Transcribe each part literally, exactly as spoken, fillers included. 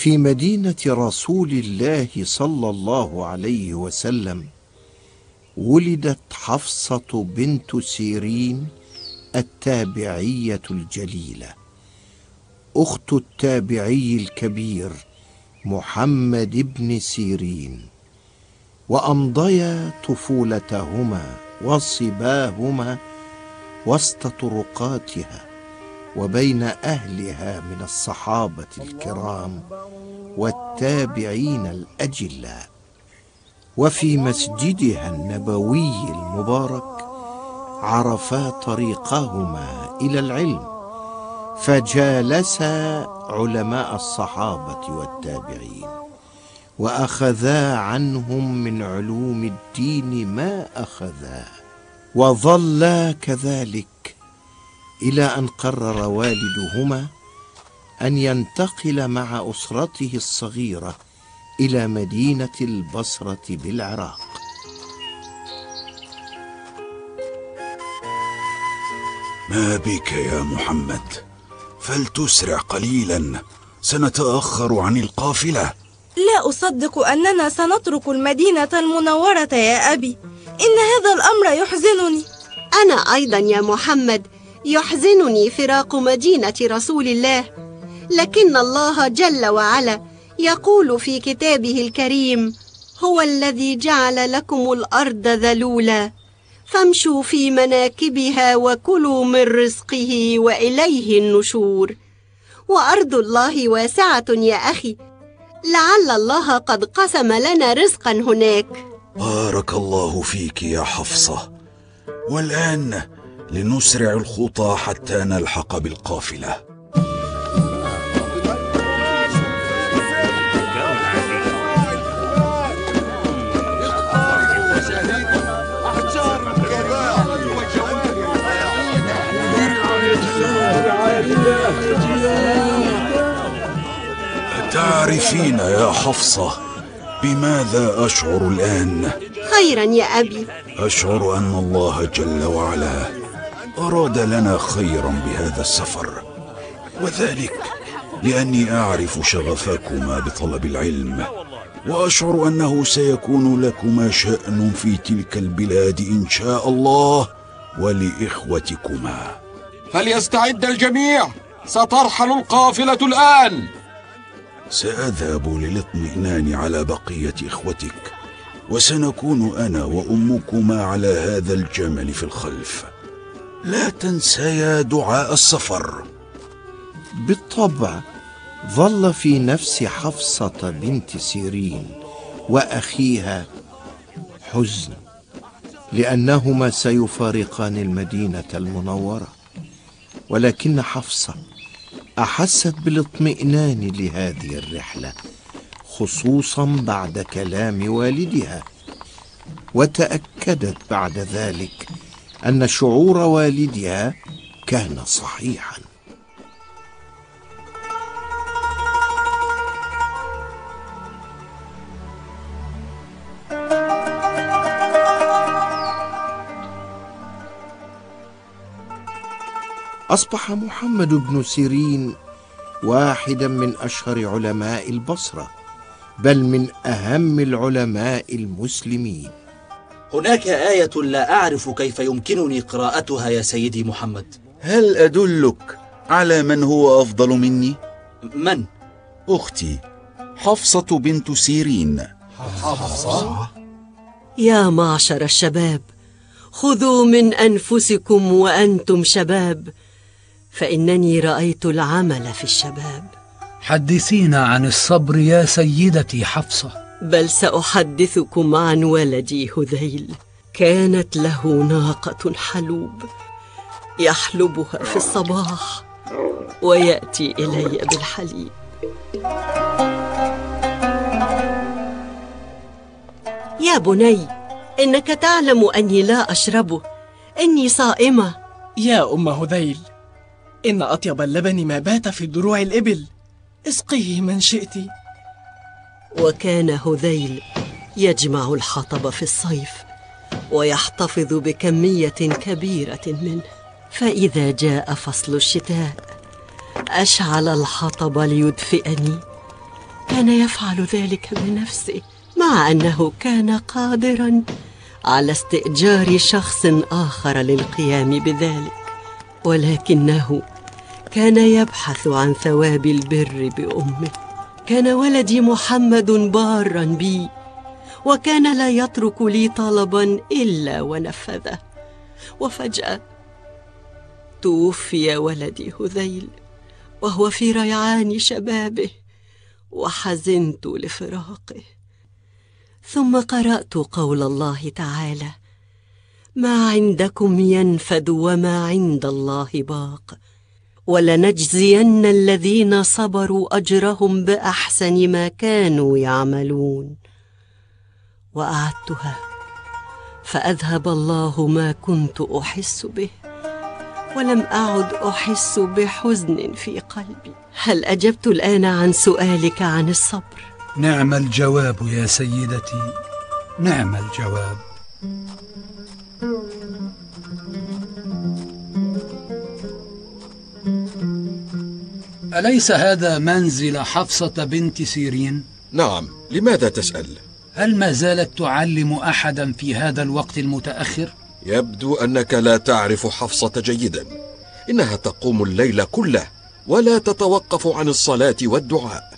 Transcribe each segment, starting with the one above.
في مدينة رسول الله صلى الله عليه وسلم ولدت حفصة بنت سيرين التابعية الجليلة، أخت التابعي الكبير محمد بن سيرين، وأمضيا طفولتهما وصباهما وسط طرقاتها وبين أهلها من الصحابة الكرام والتابعين الأجلاء، وفي مسجدها النبوي المبارك عرفا طريقهما إلى العلم، فجالسا علماء الصحابة والتابعين وأخذا عنهم من علوم الدين ما أخذا، وظلا كذلك إلى أن قرر والدهما أن ينتقل مع أسرته الصغيرة إلى مدينة البصرة بالعراق. ما بك يا محمد؟ فلتسرع قليلا، سنتأخر عن القافلة. لا أصدق أننا سنترك المدينة المنورة يا أبي، إن هذا الأمر يحزنني. أنا أيضا يا محمد يحزنني فراق مدينة رسول الله، لكن الله جل وعلا يقول في كتابه الكريم: هو الذي جعل لكم الأرض ذلولا فامشوا في مناكبها وكلوا من رزقه وإليه النشور. وأرض الله واسعة يا أخي، لعل الله قد قسم لنا رزقا هناك. بارك الله فيك يا حفصة، والآن لنسرع الخطى حتى نلحق بالقافلة. تعرفين يا حفصة بماذا أشعر الآن؟ خيرا يا أبي. أشعر أن الله جل وعلا أراد لنا خيرا بهذا السفر، وذلك لأني أعرف شغفكما بطلب العلم، وأشعر أنه سيكون لكما شأن في تلك البلاد إن شاء الله ولإخوتكما. فليستعد الجميع، سترحل القافلة الآن. سأذهب للاطمئنان على بقية إخوتك، وسنكون أنا وأمكما على هذا الجمل في الخلف. لا تنسيا دعاء السفر. بالطبع ظل في نفس حفصة بنت سيرين وأخيها حزن، لأنهما سيفارقان المدينة المنورة، ولكن حفصة أحست بالاطمئنان لهذه الرحلة، خصوصا بعد كلام والدها، وتأكدت بعد ذلك أن شعور والدها كان صحيحا. أصبح محمد بن سيرين واحدا من أشهر علماء البصرة، بل من أهم العلماء المسلمين. هناك آية لا أعرف كيف يمكنني قراءتها يا سيدي محمد. هل أدلك على من هو أفضل مني؟ من؟ أختي حفصة بنت سيرين. حفصة؟ يا معشر الشباب، خذوا من أنفسكم وأنتم شباب، فإنني رأيت العمل في الشباب. حدثينا عن الصبر يا سيدتي حفصة. بل سأحدثكم عن ولدي هذيل. كانت له ناقة حلوب يحلبها في الصباح ويأتي إلي بالحليب. يا بني، إنك تعلم أني لا أشربه، إني صائمة. يا أم هذيل، إن أطيب اللبن ما بات في دروع الإبل، اسقيه من شئت. وكان هذيل يجمع الحطب في الصيف ويحتفظ بكمية كبيرة منه، فإذا جاء فصل الشتاء أشعل الحطب ليدفئني، كان يفعل ذلك بنفسه، مع أنه كان قادراً على استئجار شخص آخر للقيام بذلك، ولكنه كان يبحث عن ثواب البر بأمه. كان ولدي محمد باراً بي، وكان لا يترك لي طلباً إلا ونفذه. وفجأة توفي ولدي هذيل وهو في ريعان شبابه، وحزنت لفراقه. ثم قرأت قول الله تعالى: ما عندكم ينفد وما عند الله باق، ولنجزين الذين صبروا أجرهم بأحسن ما كانوا يعملون. وأعدتها فأذهب الله ما كنت أحس به، ولم أعد أحس بحزن في قلبي. هل أجبت الآن عن سؤالك عن الصبر؟ نعم الجواب يا سيدتي، نعم الجواب. أليس هذا منزل حفصة بنت سيرين؟ نعم، لماذا تسأل؟ هل ما زالت تعلم أحدا في هذا الوقت المتأخر؟ يبدو أنك لا تعرف حفصة جيدا. إنها تقوم الليل كله ولا تتوقف عن الصلاة والدعاء.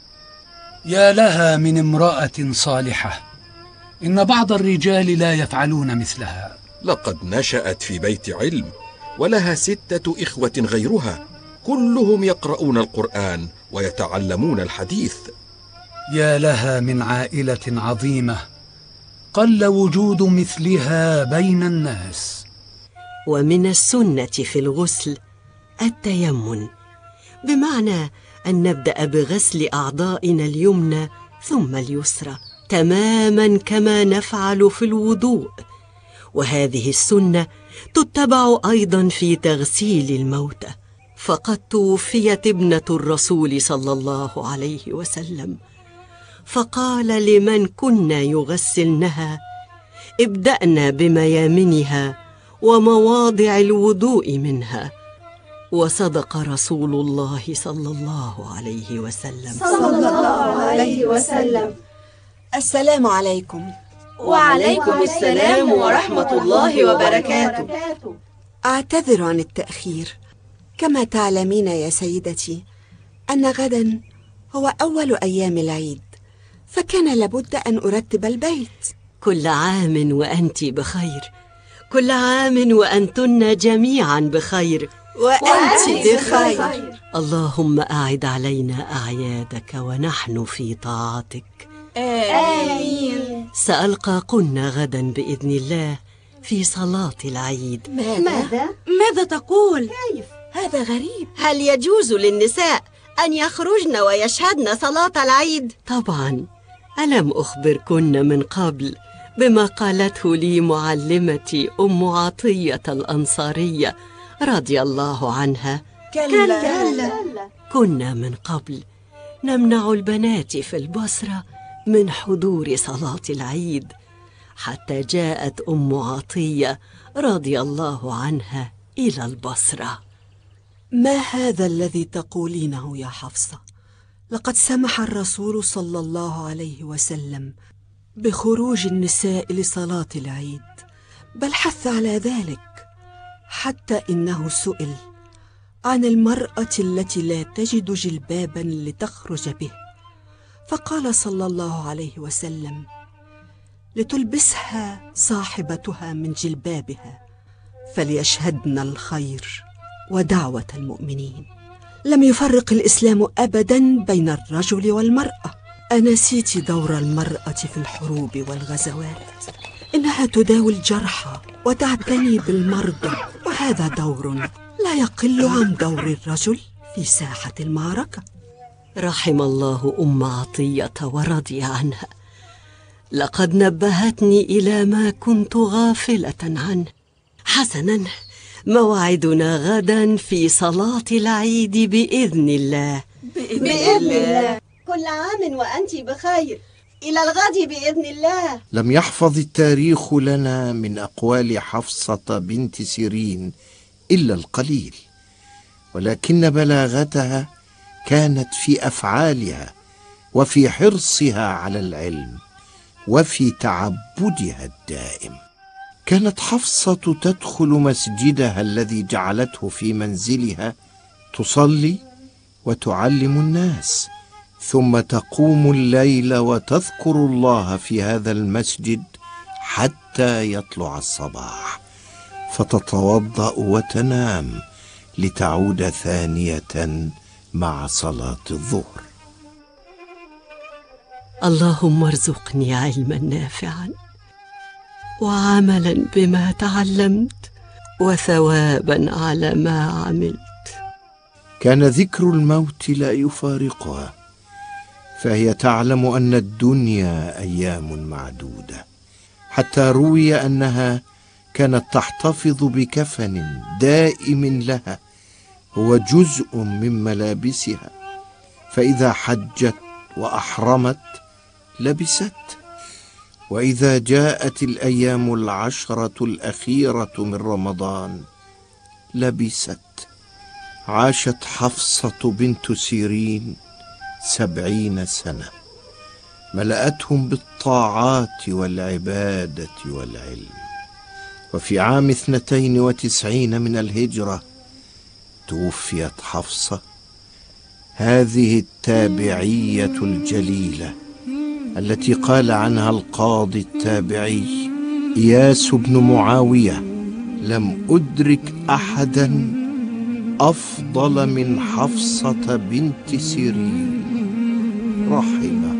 يا لها من امرأة صالحة، إن بعض الرجال لا يفعلون مثلها. لقد نشأت في بيت علم، ولها ستة إخوة غيرها، كلهم يقرؤون القرآن ويتعلمون الحديث. يا لها من عائلة عظيمة، قل وجود مثلها بين الناس. ومن السنة في الغسل التيمم، بمعنى أن نبدأ بغسل أعضائنا اليمنى ثم اليسرى، تماما كما نفعل في الوضوء. وهذه السنة تتبع أيضا في تغسيل الموتى، فقد توفيت ابنة الرسول صلى الله عليه وسلم، فقال لمن كنا يغسلنها: ابدأنا بميامنها ومواضع الوضوء منها. وصدق رسول الله صلى الله عليه وسلم صلى الله عليه وسلم. السلام عليكم. وعليكم السلام ورحمة الله وبركاته. أعتذر عن التأخير. كما تعلمين يا سيدتي أن غدا هو أول أيام العيد، فكان لابد أن أرتب البيت. كل عام وأنت بخير، كل عام وأنتن جميعا بخير، وأنت بخير. اللهم أعد علينا أعيادك ونحن في طاعتك. آمين. سألقاكن غدا بإذن الله في صلاة العيد. ماذا؟ ماذا تقول؟ كيف؟ هذا غريب. هل يجوز للنساء أن يخرجن ويشهدن صلاة العيد؟ طبعا، ألم أخبركن من قبل بما قالته لي معلمتي أم عطية الأنصارية رضي الله عنها؟ كلا, كلا. كنا من قبل نمنع البنات في البصرة من حضور صلاة العيد، حتى جاءت أم عطية رضي الله عنها إلى البصرة. ما هذا الذي تقولينه يا حفصة؟ لقد سمح الرسول صلى الله عليه وسلم بخروج النساء لصلاة العيد، بل حث على ذلك، حتى إنه سئل عن المرأة التي لا تجد جلبابا لتخرج به، فقال صلى الله عليه وسلم: لتلبسها صاحبتها من جلبابها، فليشهدن الخير ودعوة المؤمنين. لم يفرق الإسلام أبدا بين الرجل والمرأة. أنسيت دور المرأة في الحروب والغزوات؟ إنها تداوي الجرحى وتعتني بالمرضى، وهذا دور لا يقل عن دور الرجل في ساحة المعركة. رحم الله أم عطية ورضي عنها، لقد نبهتني إلى ما كنت غافلة عنه. حسنا، موعدنا غدا في صلاة العيد بإذن الله. بإذن, بإذن الله. كل عام وأنت بخير، إلى الغد بإذن الله. لم يحفظ التاريخ لنا من أقوال حفصة بنت سيرين إلا القليل، ولكن بلاغتها كانت في أفعالها وفي حرصها على العلم وفي تعبدها الدائم. كانت حفصة تدخل مسجدها الذي جعلته في منزلها، تصلي وتعلم الناس، ثم تقوم الليل وتذكر الله في هذا المسجد حتى يطلع الصباح، فتتوضأ وتنام لتعود ثانية مع صلاة الظهر. اللهم ارزقني علما نافعا وعملا بما تعلمت وثوابا على ما عملت. كان ذكر الموت لا يفارقها، فهي تعلم أن الدنيا أيام معدودة، حتى روي أنها كانت تحتفظ بكفن دائم لها هو جزء من ملابسها، فإذا حجت وأحرمت لبست، وإذا جاءت الأيام العشرة الأخيرة من رمضان لبست. عاشت حفصة بنت سيرين سبعين سنة، ملأتهم بالطاعات والعبادة والعلم. وفي عام اثنتين وتسعين من الهجرة توفيت حفصة، هذه التابعية الجليلة التي قال عنها القاضي التابعي إياس بن معاوية: لم أدرك أحدا أفضل من حفصة بنت سيرين رحمه